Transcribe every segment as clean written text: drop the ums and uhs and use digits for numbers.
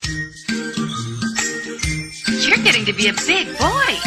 You're getting to be a big boy.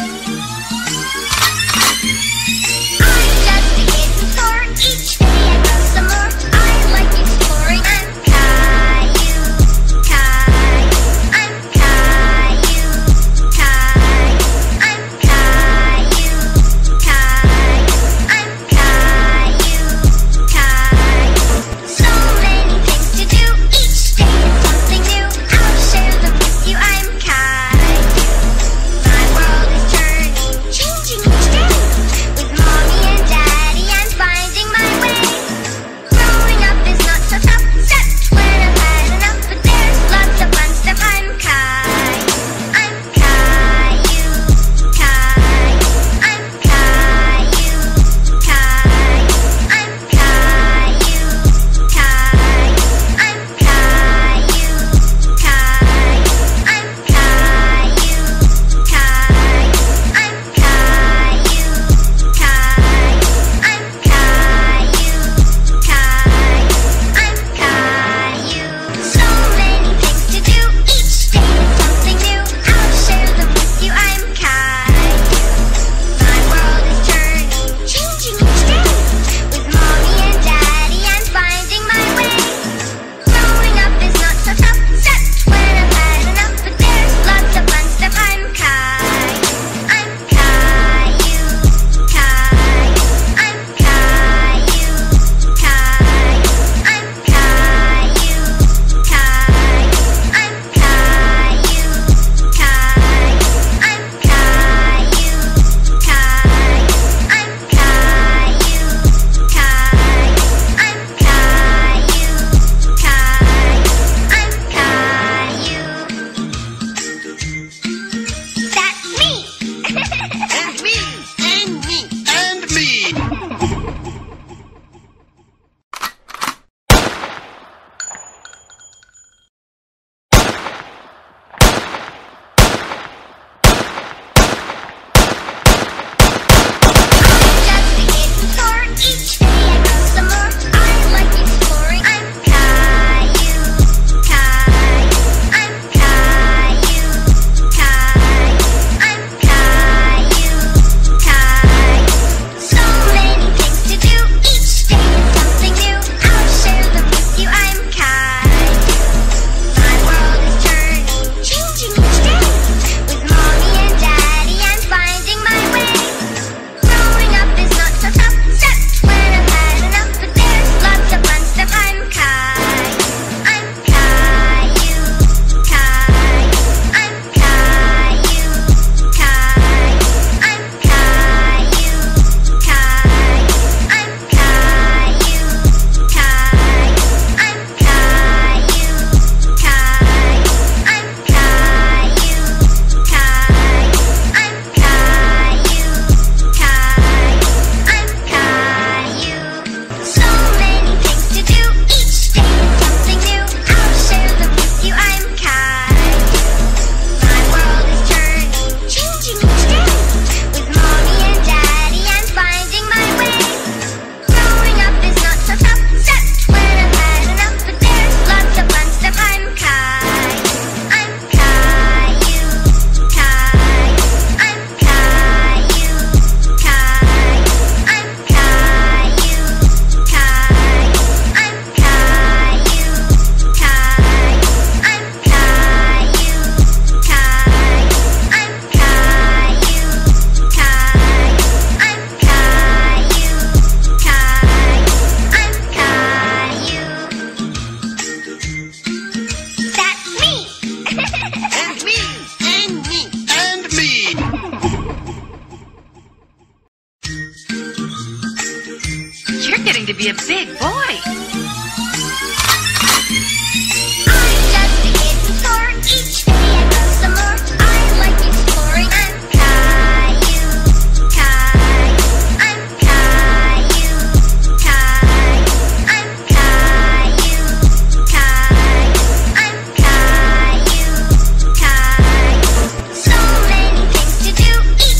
To be a big boy.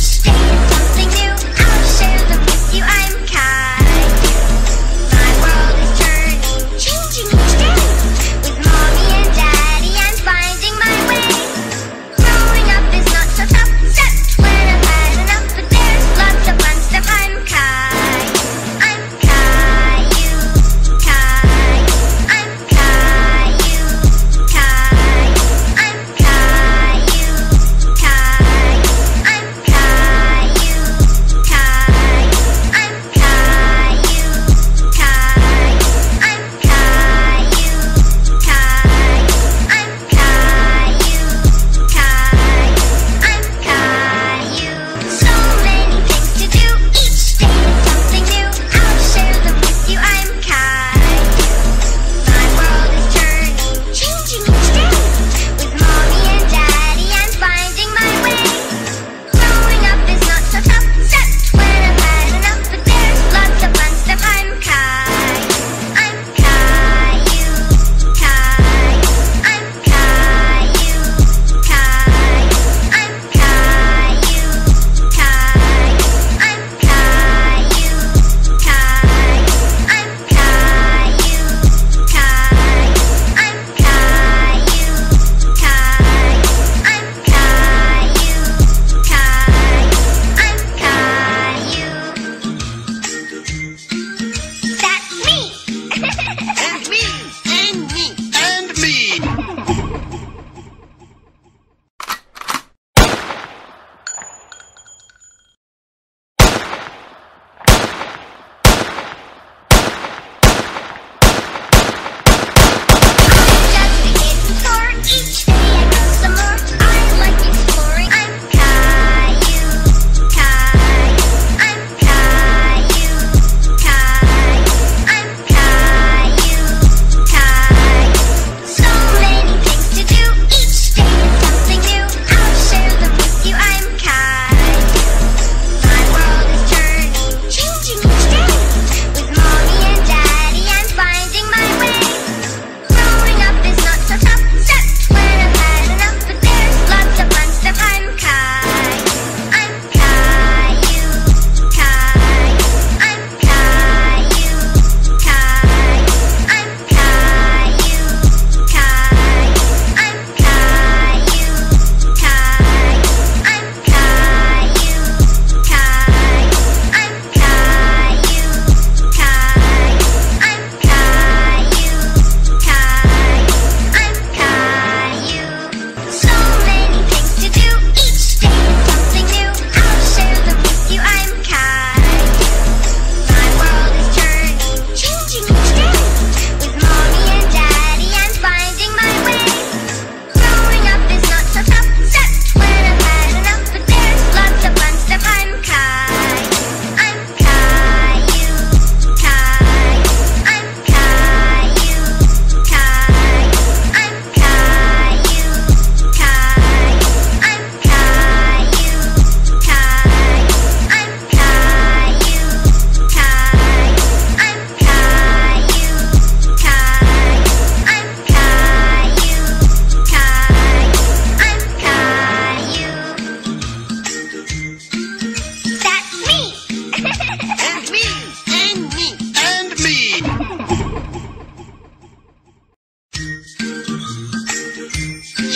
My world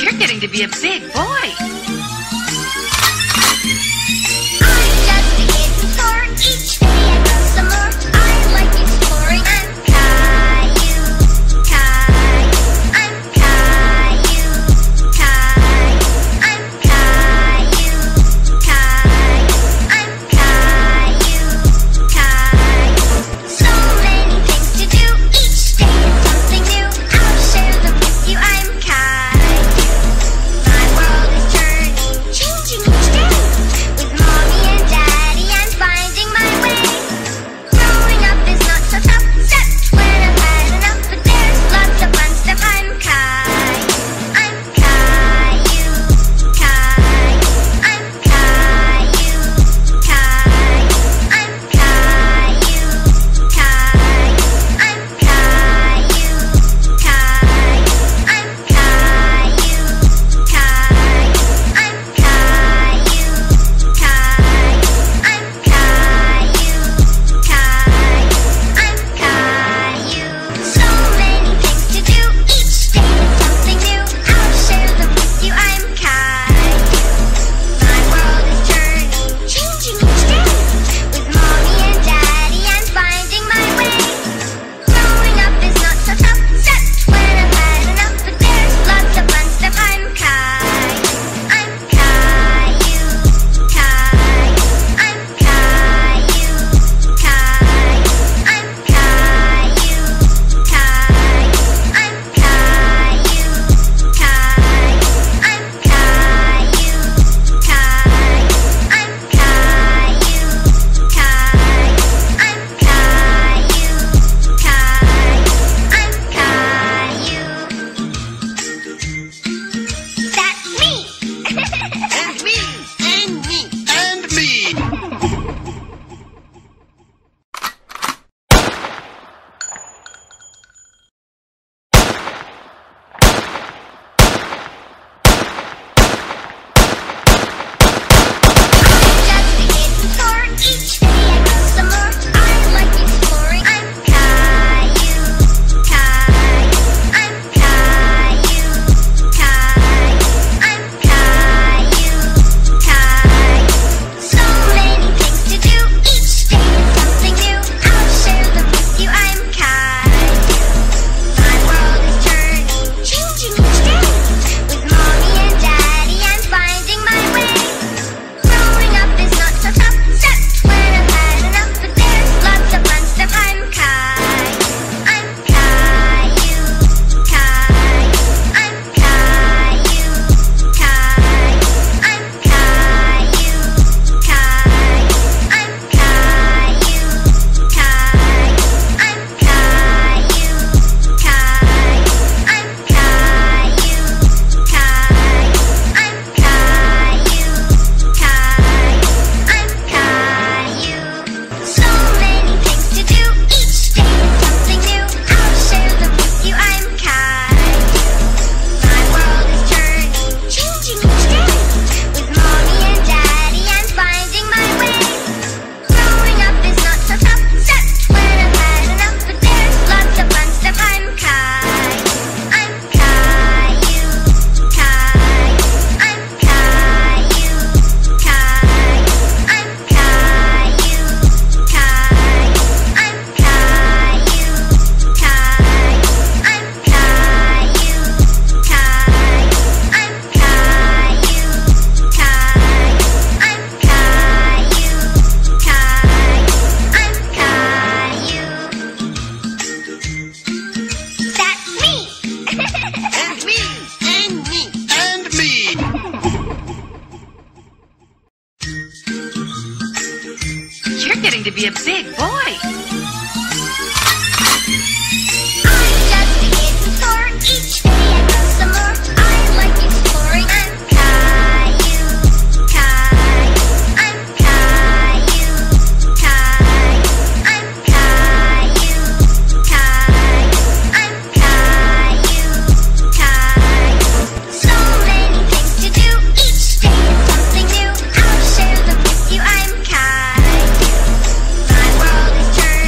You're getting to be a big boy. I'm just a kid in store. Each day I grow some more. I like exploring. I'm Caillou, Caillou. I'm Caillou, Caillou. I'm Caillou, Caillou. I'm Caillou, Caillou. So many things to do. Each day is something new. I'll share them with you. I'm Caillou. My world is turning, changing each day. With mommy and daddy, I'm finding my way. Growing up is not so tough, except when I've had enough. But there's lots of fun stuff. I'm Caillou. I'm Caillou, Caillou. I'm Caillou, Caillou. I'm Caillou, Caillou. I'm Caillou, Caillou. I'm Caillou, Caillou. I'm Caillou, Caillou. I'm Caillou, Caillou. I'm Caillou. So many things to do. Each day is something new. I'll share them with you. I'm Caillou. My world is turning, changing each day. With mommy and daddy, I'm finding my way. Growing up is not so tough, except when I've had enough. But there's lots of fun stuff. I'm Caillou. I'm Caillou, Caillou. I'm Caillou, Caillou. I'm Caillou, Caillou. I'm Caillou, Caillou. I'm Caillou, Caillou. I'm Caillou, Caillou. I'm Caillou, Caillou. That's me. And me. And me. And me. Just a kid in store. Each day I grow some more. I like exploring. I'm Caillou, Caillou. I'm Caillou, Caillou. I'm Caillou, Caillou. So many things to do. Each day is something new. I'll share them with you. I'm Caillou. My world is turning, changing each day. With mommy and daddy, I'm finding my way. Growing up is not so tough, except when I've had enough. But there's lots of fun stuff. I'm Caillou. I'm Caillou, Caillou. I'm Caillou, Caillou. I'm Caillou, Caillou. I'm Caillou, Caillou. I'm Caillou, Caillou. I'm Caillou, Caillou. I'm Caillou, Caillou. I'm Caillou. So many things to do. Each day is something new. I'll share them with you. I'm Caillou. My world is turning, changing each day. With mommy and daddy, I'm finding my way. Growing up is not so tough, except when I've had enough. But there's lots of fun stuff. I'm Caillou. I'm Caillou, Caillou. I'm Caillou, Caillou. I'm Caillou, Caillou. I'm Caillou, Caillou. I'm Caillou, Caillou. I'm Caillou, Caillou. I'm Caillou, Caillou. I'm Caillou. That's me. And me. And me. And me. You're getting to be a big boy. I'm just a kid in store. Each day I grow some more. I like exploring. I'm Caillou, Caillou. I'm Caillou, Caillou. I'm Caillou, Caillou. I'm Caillou, Caillou. So many things to do. Each day is something new. I'll share them with you. I'm Caillou. My world is turning.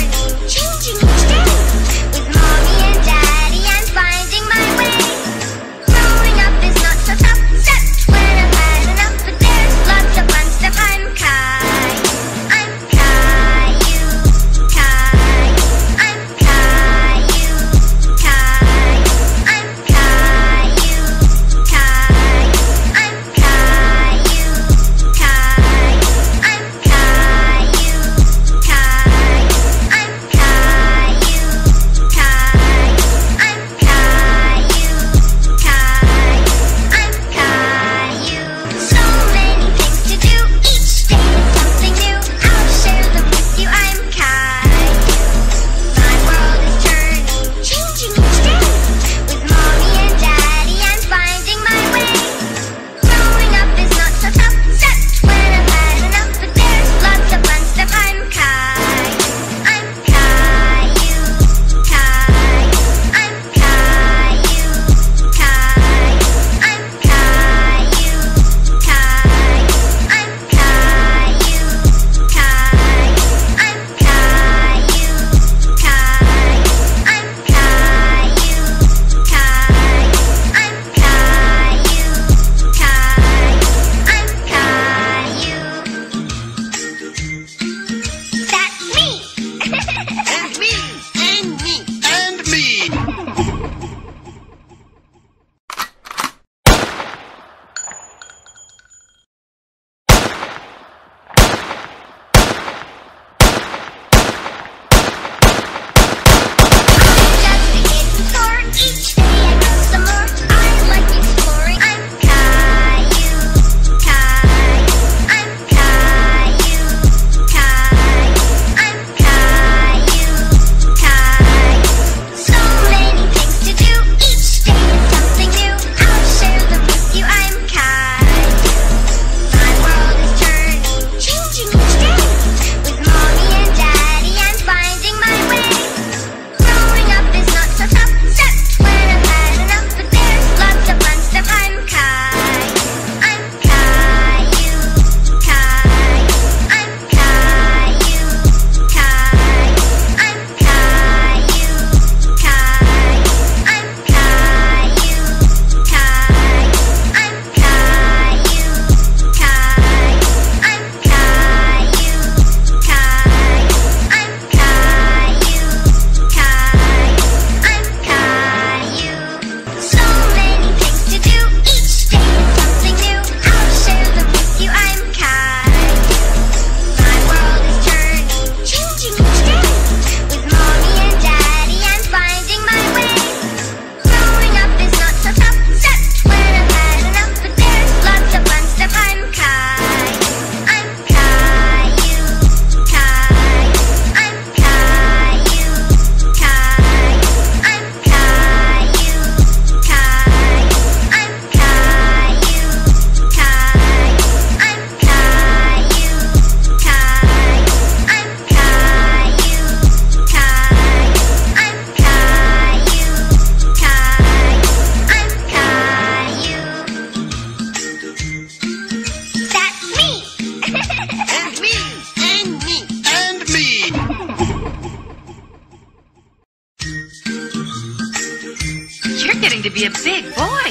be a big boy.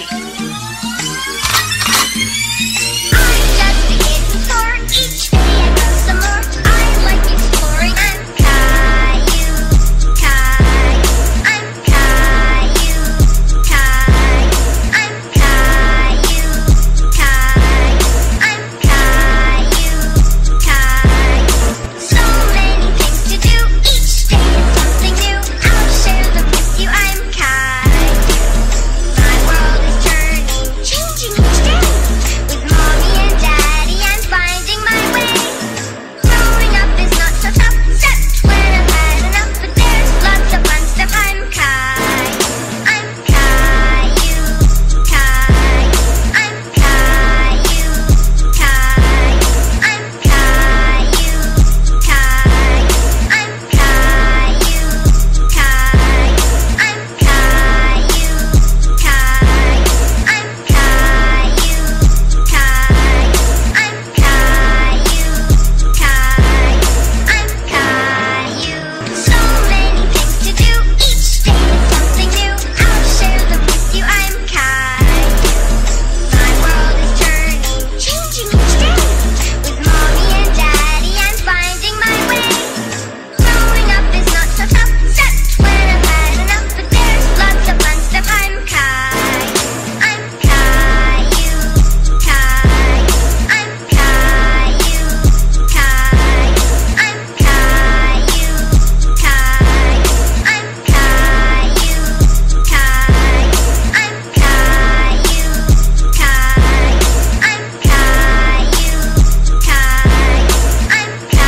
I'm just a kid in store. Each day I go some more. I like exploring. I'm Caillou, Caillou. I'm Caillou, Caillou. I'm Caillou, Caillou. I'm Caillou, Caillou. So many things to do. Each day is something new. I'll share them with you. I'm Caillou. My world is turning, changing each day. With mommy and daddy, I'm finding my way. Growing up is not so tough, except when I've had enough. But there's lots of fun stuff. I'm Caillou. I'm Caillou, Caillou. I'm Caillou, Caillou. I'm Caillou, Caillou. I'm Caillou, Caillou. I'm Caillou, Caillou. I'm Caillou, Caillou. I'm Caillou, Caillou. I'm Caillou. So many things to do. Each day is something new. I'll share them with you. I'm Caillou. My world is turning, changing each day. With mommy and daddy, I'm finding my way. Growing up is not so tough, except when I've had enough. But there's lots of fun stuff. I'm Caillou. I'm Caillou, Caillou. I'm Caillou, Caillou. I'm Caillou, Caillou. I'm Caillou, Caillou. I'm Caillou, Caillou. I'm Caillou, Caillou. I'm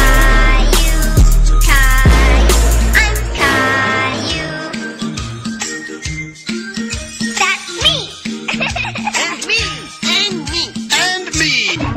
Caillou, Caillou. I'm Caillou. That's me. And me. And me. And me.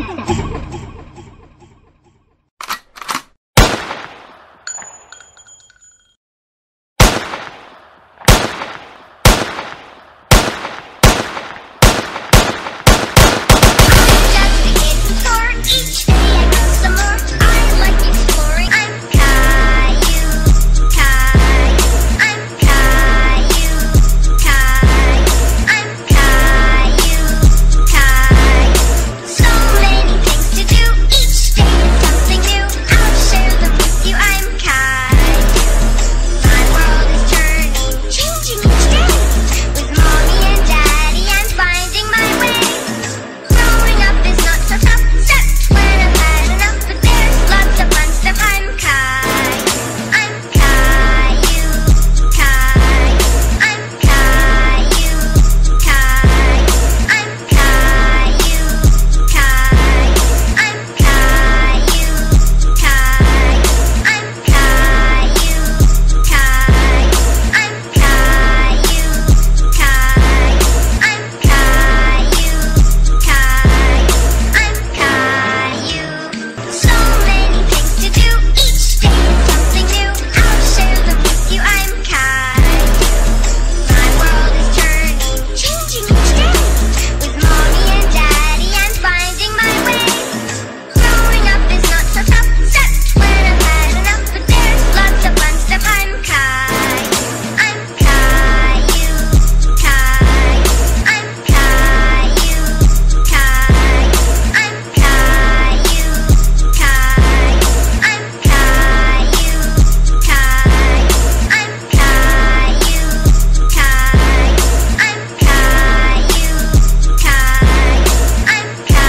Just a kid in store. Each day I go some more. I like exploring. I'm Caillou, Caillou. I'm Caillou, Caillou. I'm Caillou, Caillou. So many things to do. Each day is something new. I'll share them with you. I'm Caillou. My world is turning, changing each day. With mommy and daddy, I'm finding my way. Growing up is not so tough, except when I've had enough. But there's lots of fun stuff. I'm Caillou. I'm Caillou, Caillou. I'm Caillou, Caillou. I'm Caillou, Caillou. I'm Caillou, Caillou. I'm Caillou, Caillou. I'm Caillou, Caillou. I'm Caillou, Caillou. I'm Caillou. So many things to do. Each day is something new. I'll share them with you. I'm Caillou. My world is turning, changing each day. With mommy and daddy, I'm finding my way. Growing up is not so tough, except when I've had enough. But there's lots of fun stuff. I'm Caillou. I'm Caillou, Caillou. I'm Caillou, Caillou. I'm Caillou, Caillou. I'm Caillou, Caillou. I'm Caillou, Caillou. I'm Caillou, Caillou. I'm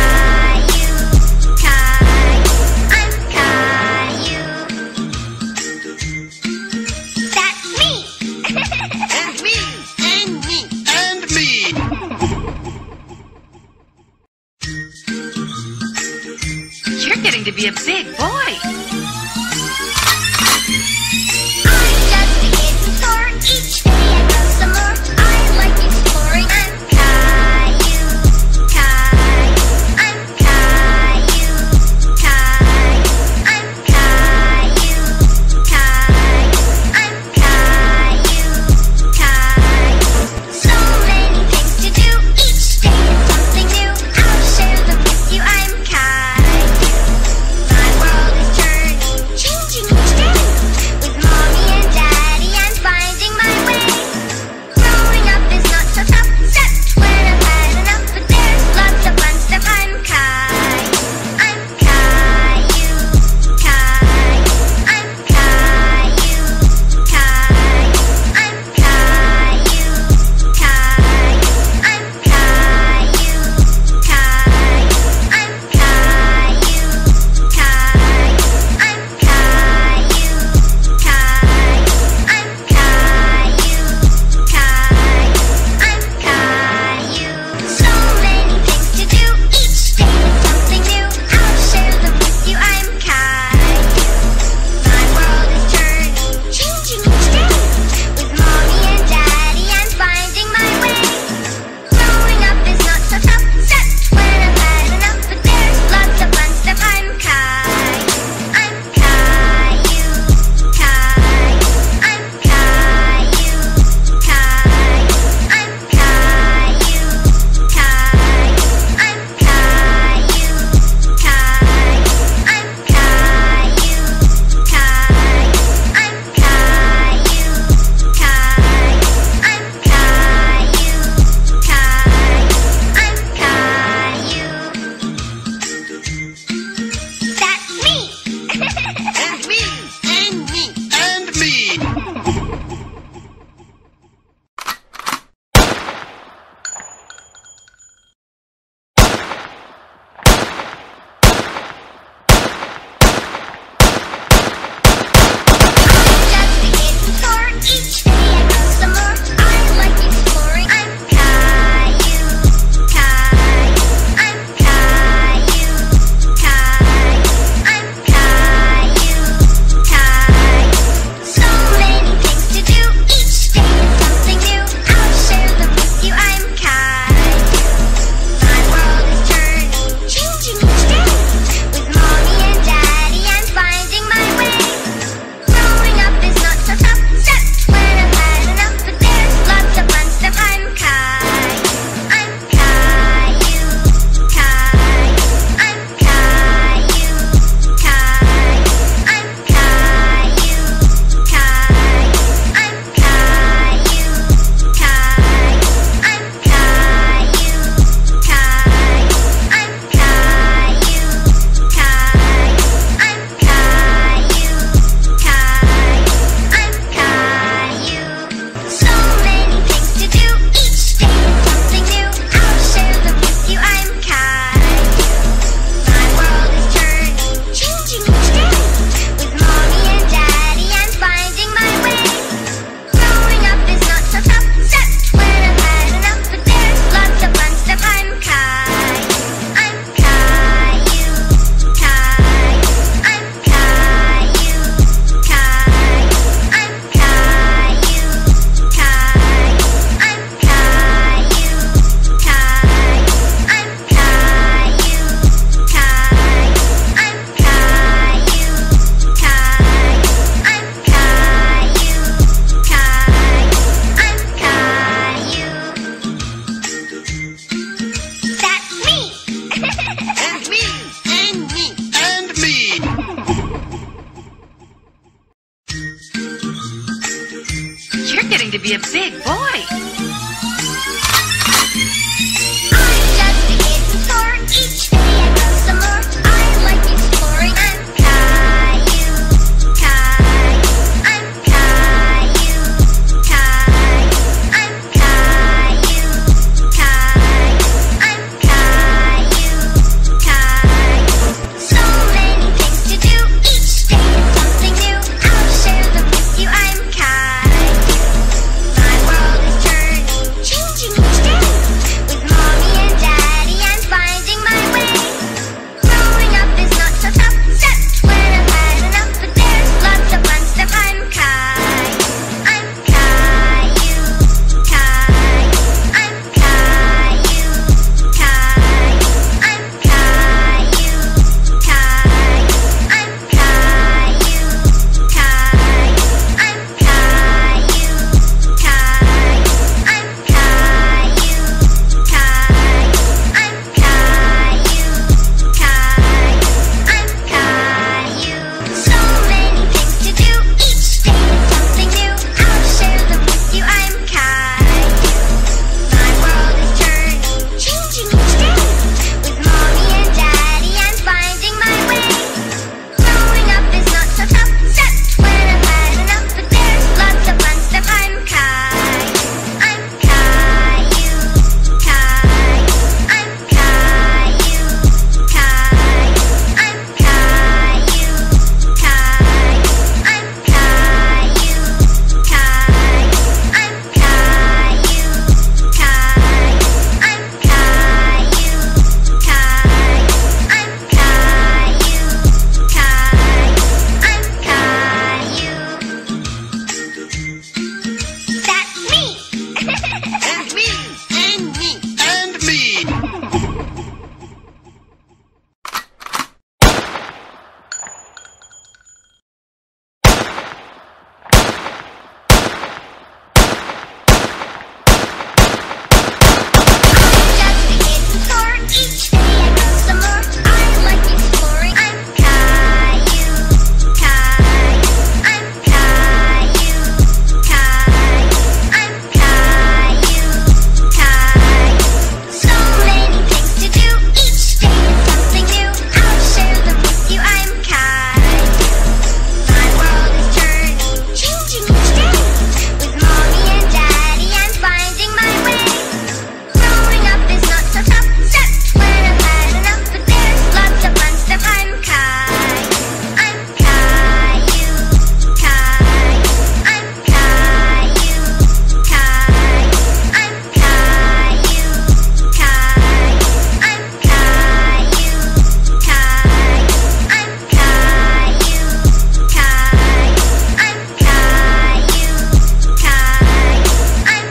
Caillou, Caillou. I'm Caillou. That's me. And me. And me. And me. You're getting to be a big boy. I'm just a kid in store. Each day I go some more. I like exploring. I'm Caillou, Caillou. I'm Caillou, Caillou. I'm Caillou, Caillou. I'm Caillou, Caillou. So many things to do. Each day is something new. I'll share them with you. I'm Caillou. My world is turning, be a big boy. I'm just a kid in store. Each day I grow some more. I like exploring. I'm Caillou, Caillou. I'm Caillou, Caillou. I'm Caillou, Caillou. I'm Caillou, Caillou. So many things to do. Each day is something new. I'll share them with you. I'm Caillou. My world is turning, changing each day. With mommy and daddy, I'm finding my way. Growing up is not so tough, except when I've had enough. But there's lots of fun stuff. I'm Caillou. I'm Caillou, Caillou. I'm Caillou, Caillou. I'm Caillou, Caillou. I'm Caillou, Caillou. I'm Caillou, Caillou. I'm Caillou, Caillou. I'm Caillou, Caillou. I'm Caillou. So many things to do. Each day is something new. I'll share them with you. I'm Caillou. My world is turning, changing each day. With mommy and daddy, I'm finding my way. Growing up is not so tough, except when I've had enough. But there's lots of fun stuff. I'm Caillou. I'm Caillou, Caillou. I'm Caillou, Caillou. I'm Caillou, Caillou. I'm Caillou, Caillou. I'm Caillou, Caillou. I'm Caillou, Caillou. I'm Caillou, Caillou. I'm Caillou. That's me. And me. And me. And me. Just a kid in store. Each day I grow some more. I like exploring. I'm Caillou, Caillou. I'm Caillou, Caillou. I'm Caillou, Caillou. So many things to do. Each day is something new. I'll share them with you. I'm Caillou. My world is turning, changing each day. With mommy and daddy, I'm finding my way. Growing up is not so tough, except when I've had enough. But there's lots of fun stuff. I'm Caillou. I'm Caillou, Caillou. I'm Caillou, Caillou. I'm Caillou, Caillou. I'm Caillou, Caillou. I'm Caillou, Caillou. I'm Caillou, Caillou. I'm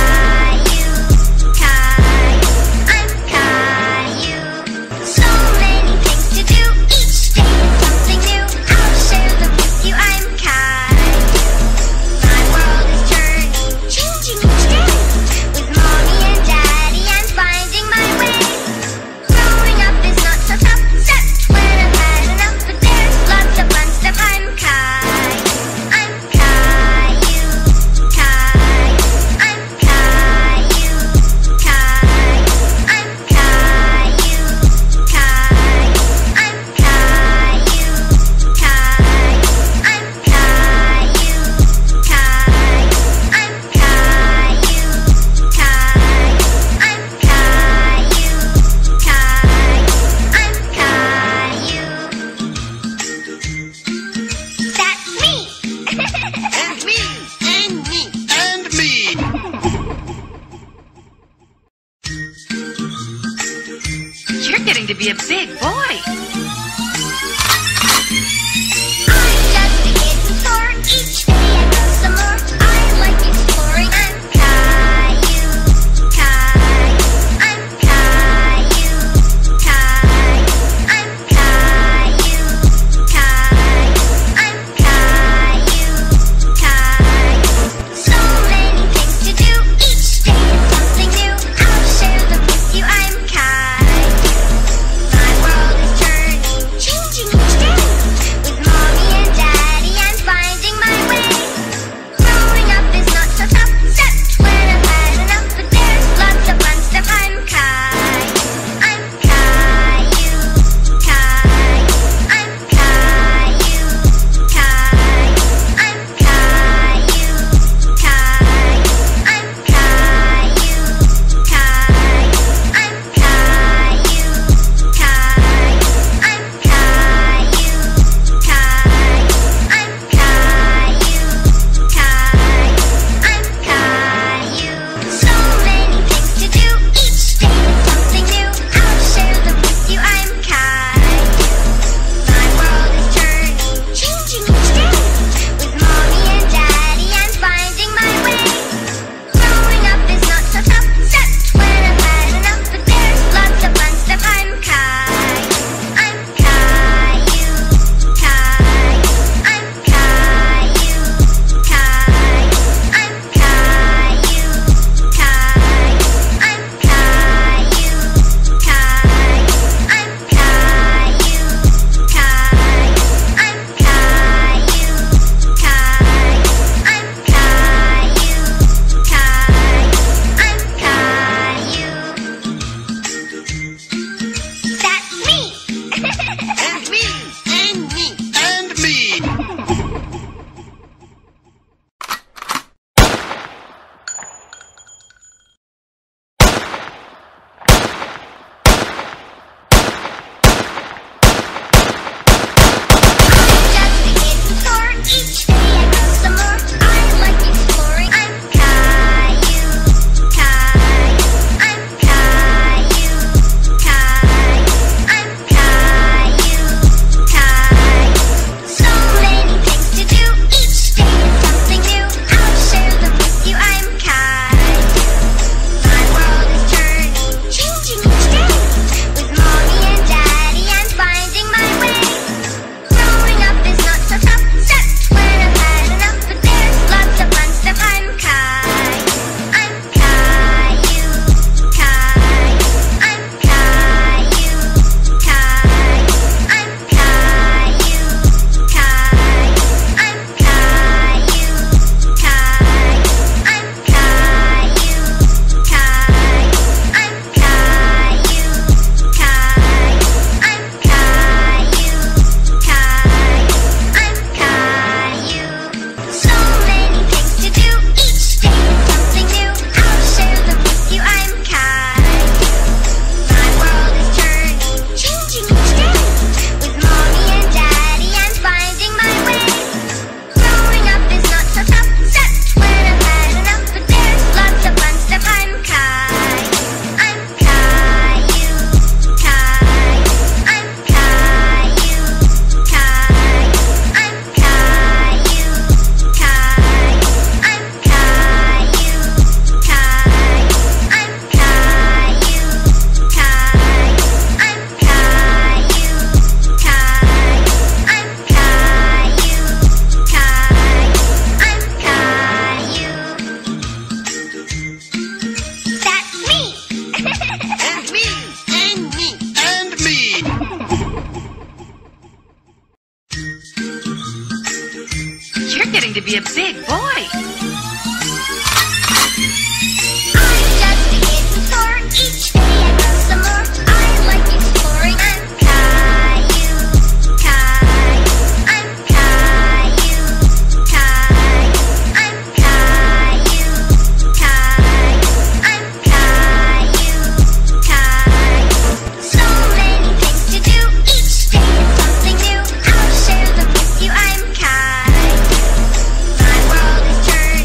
Caillou, Caillou. I'm Caillou. So many things to do. Each day is something new. I'll share them with you. I'm Caillou. My world is turning, changing each day. With mommy and daddy, I'm finding my way. Growing up is not so tough, except when I've had enough. But there's lots of fun stuff. I'm Caillou. I'm Caillou, Caillou. I'm Caillou, Caillou. I'm Caillou, Caillou. I'm Caillou, Caillou. I'm Caillou, Caillou. I'm Caillou, Caillou. I'm Caillou, Caillou. I'm Caillou. That's me. And me. And me. And me. You're getting to be a big boy. I'm just a kid in store. Each day I grow some more. I like exploring. I'm Caillou, Caillou. I'm Caillou, Caillou. I'm Caillou, Caillou. I'm Caillou, Caillou. So many things to do. Each day is something new. I'll share them with you. I'm Caillou. My world is turning. to be a big boy. I'm just a kid in store. Each day I grow some more. I like exploring. I'm Caillou, Caillou. I'm Caillou, Caillou. I'm Caillou, Caillou. I'm Caillou, Caillou. So many things to do. Each day is something new. I'll share them with you. I'm Caillou. My world is turning.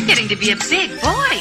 You're getting to be a big boy.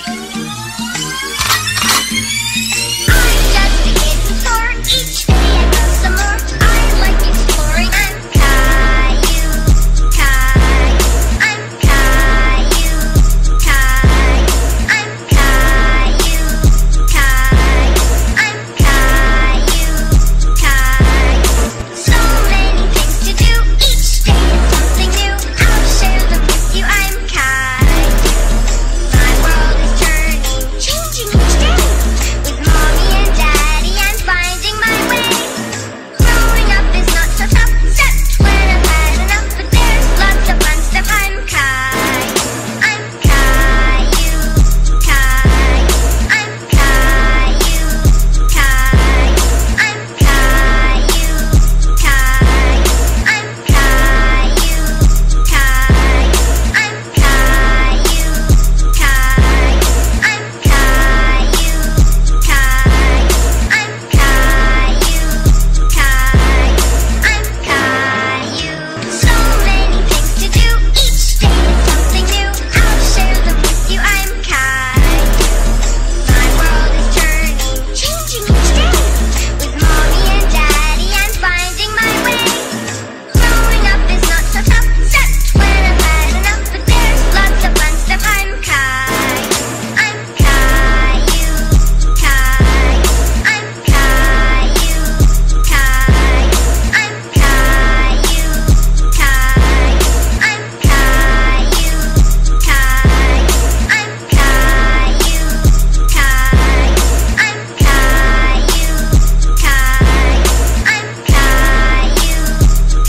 I'm just a kid from store. Each day I go some more. I like exploring. I'm Caillou, Caillou. I'm Caillou, Caillou. I'm Caillou, Caillou. I'm Caillou, Caillou. So many things to do. Each day is something new. I'll share them with you. I'm Caillou. My world is turning, changing each day. With mommy and daddy, I'm finding my way. Growing up is not so tough, except when I've had enough. But there's lots of fun stuff. I'm Caillou. I'm Caillou, Caillou. I'm Caillou, Caillou. I'm Caillou, Caillou. I'm Caillou, Caillou. I'm Caillou, Caillou. I'm Caillou, Caillou. I'm Caillou, Caillou. I'm Caillou. So many things to do. Each day is something new. I'll share them with you. I'm Caillou. My world is turning, changing each day. With mommy and daddy, I'm finding my way. Growing up is not so tough, except when I've had enough. But there's lots of fun stuff. I'm Caillou. I'm Caillou, Caillou. I'm Caillou, Caillou. I'm Caillou, Caillou. I'm Caillou, Caillou. I'm Caillou, Caillou. I'm Caillou, Caillou. I'm Caillou,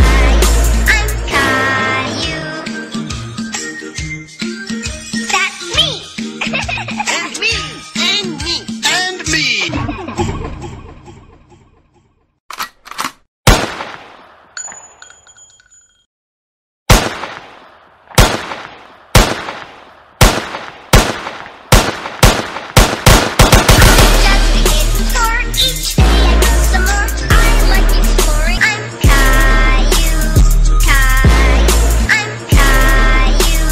Caillou. I'm Caillou. That's me. And me. And me. And me. Just a kid from store. Each day I go some more. I like exploring. I'm Caillou, Caillou. I'm Caillou,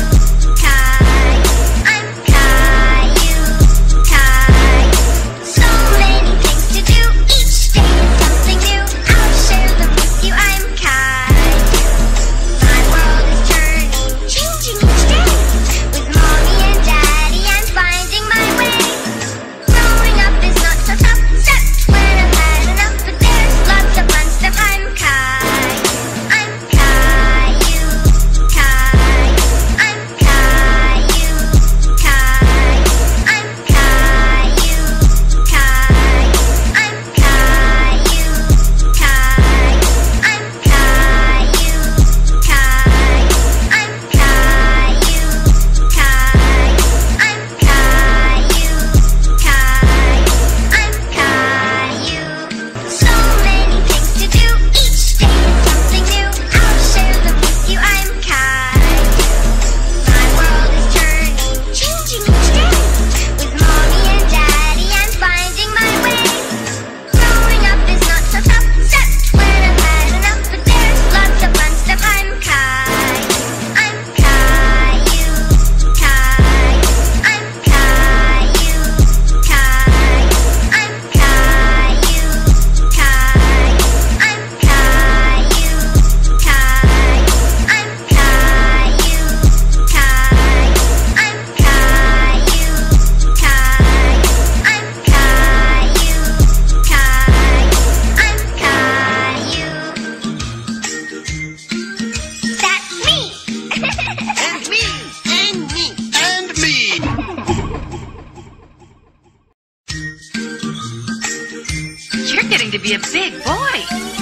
Caillou. I'm Caillou, Caillou. So many things to do. Each day is something new. I'll share them with you. I'm Caillou. My world is turning, changing each day. With mommy and daddy, I'm finding my way. Growing up is not so tough, except when I've had enough. But there's lots of fun stuff. I'm Caillou. I'm Caillou, Caillou. I'm Caillou, Caillou. I'm Caillou, Caillou. I'm Caillou, Caillou. I'm Caillou, Caillou. I'm Caillou, Caillou. I'm Caillou, Caillou. I'm Caillou. So many things to do. Each day is something new. I'll share them with you. I'm Caillou. My world is turning, changing each day. With mommy and daddy, I'm finding my way. Growing up is not so tough, except when I've had enough. But there's lots of fun stuff. I'm Caillou. I'm Caillou, Caillou. I'm Caillou, Caillou. I'm Caillou, Caillou. I'm Caillou, Caillou. I'm Caillou, Caillou. I'm Caillou, Caillou. I'm Caillou, Caillou. I'm Caillou. That's me. And me. And me. And me. You're getting to be a big boy.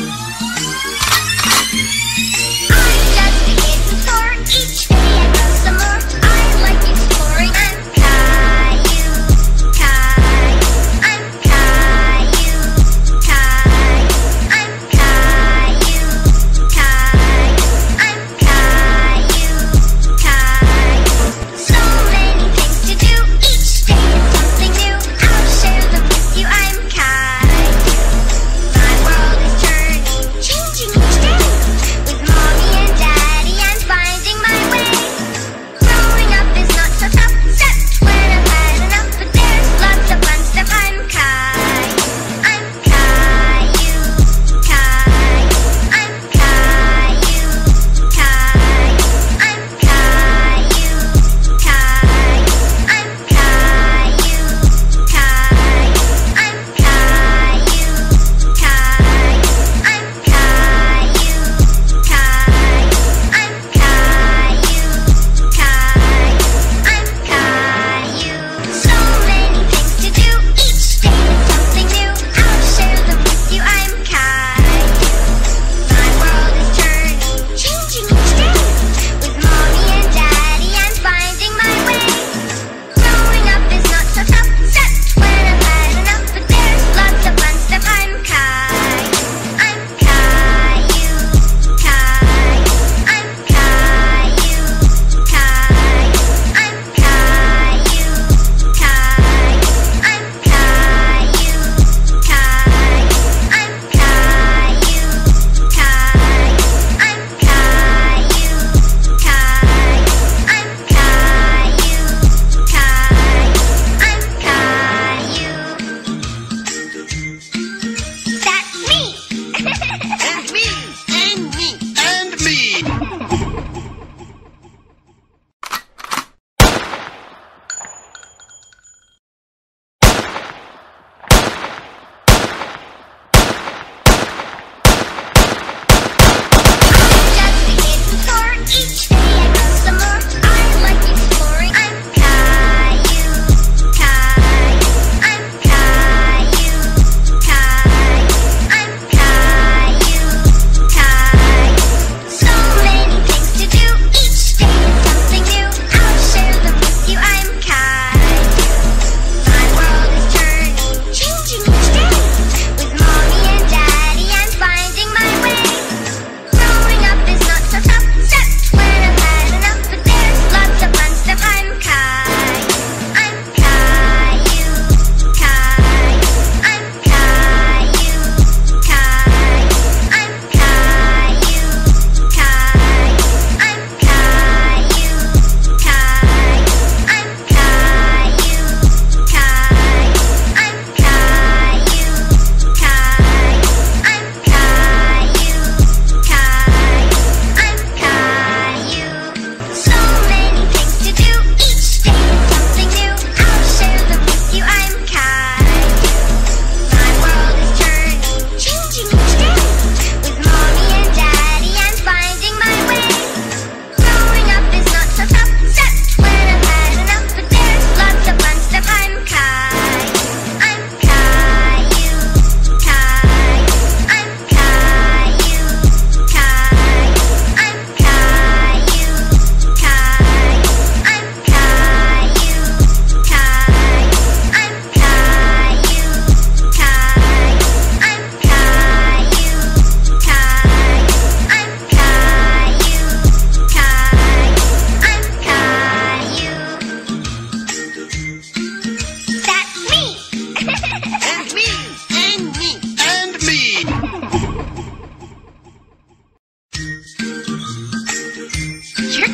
I'm just a kid from store. Each day I go some more. I like exploring. I'm Caillou, Caillou. I'm Caillou, Caillou. I'm Caillou, Caillou. I'm Caillou, Caillou. So many things to do. Each day is something new. I'll share them with you. I'm Caillou. My world is turning.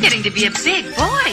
You're getting to be a big boy.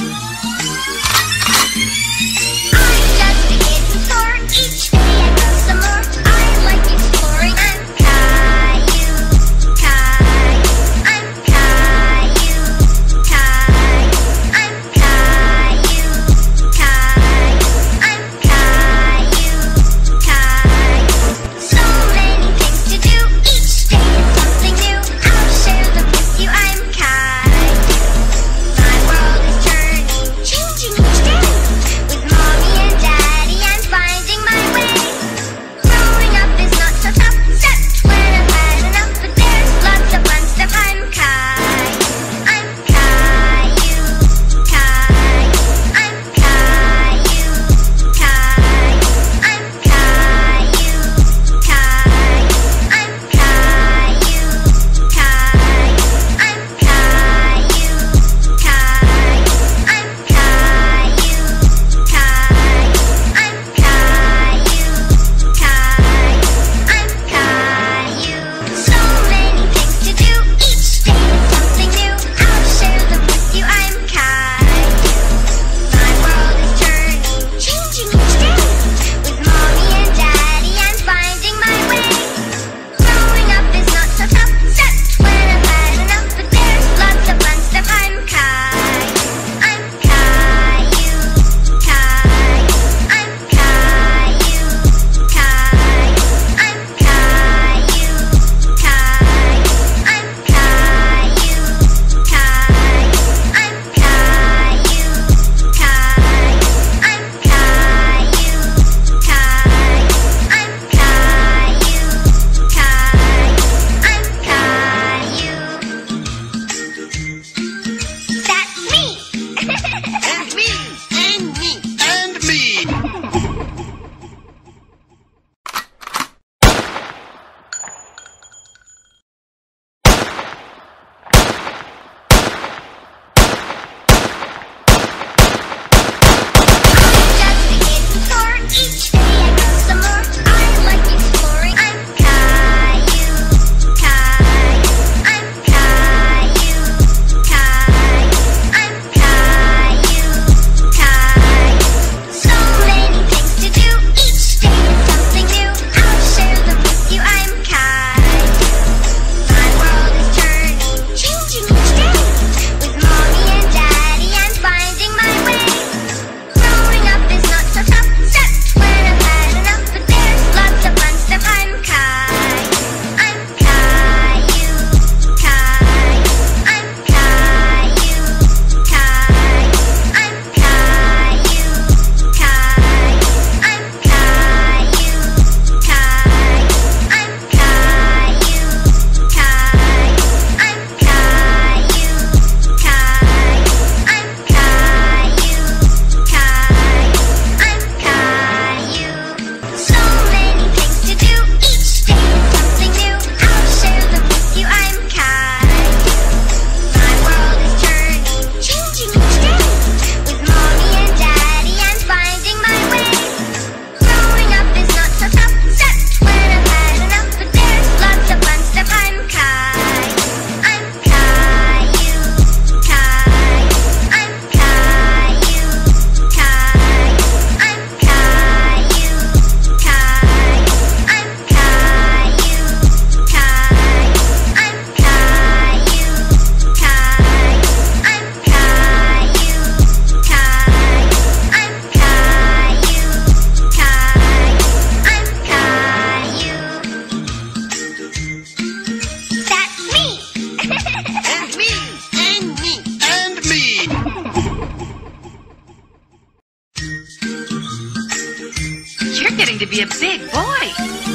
I'm just a kid from store. Each day I grow some more. I like exploring. I'm Caillou, Caillou. I'm Caillou, Caillou. I'm Caillou, Caillou. I'm Caillou, Caillou. So many things to do. Each day is something new. I'll share them with you. I'm Caillou. My world is turning, changing each day. With mommy and daddy, I'm finding my way. Growing up is not so tough, except when I've had enough. But there's lots of fun stuff. I'm Caillou. I'm Caillou, Caillou. I'm Caillou, Caillou. I'm Caillou, Caillou. I'm Caillou, Caillou. I'm Caillou, Caillou. I'm Caillou, Caillou. I'm Caillou, Caillou. I'm Caillou. So many things to do. Each day is something new. I'll share them with you. I'm Caillou. My world is turning, changing each day. With mommy and daddy, I'm finding my way. Growing up is not so tough, except when I've had enough. But there's lots of fun stuff. I'm Caillou. I'm Caillou, Caillou. I'm Caillou, Caillou. I'm Caillou, Caillou. I'm Caillou, Caillou. I'm Caillou, Caillou. I'm Caillou, Caillou. I'm Caillou, Caillou. I'm Caillou. That's me. And me. And me. And me. I'm just a kid from store. Each day I grow some more. I like exploring. I'm Caillou, Caillou. I'm Caillou, Caillou. I'm Caillou, Caillou. So many things to do. Each day is something new. I'll share them with you. I'm Caillou. My world is turning, changing each day. With mommy and daddy, I'm finding my way. Growing up is not so tough, except when I've had enough. But there's lots of fun stuff. I'm Caillou. I'm Caillou, Caillou. I'm Caillou, Caillou. I'm Caillou, Caillou. I'm Caillou, Caillou. I'm Caillou, Caillou. I'm Caillou, Caillou. I'm Caillou, Caillou. I'm Caillou. So many things to do. Each day is something new. I'll share them with you. I'm Caillou. My world is turning, changing each day. With mommy and daddy, I'm finding my way. Growing up is not so tough, except when I've had enough. But there's lots of fun stuff. I'm Caillou. I'm Caillou, Caillou. I'm Caillou, Caillou. I'm Caillou, Caillou. I'm Caillou, Caillou. I'm Caillou, Caillou. I'm Caillou, Caillou. I'm Caillou, Caillou. I'm Caillou. That's me. And me. And me. And me. You're getting to be a big boy.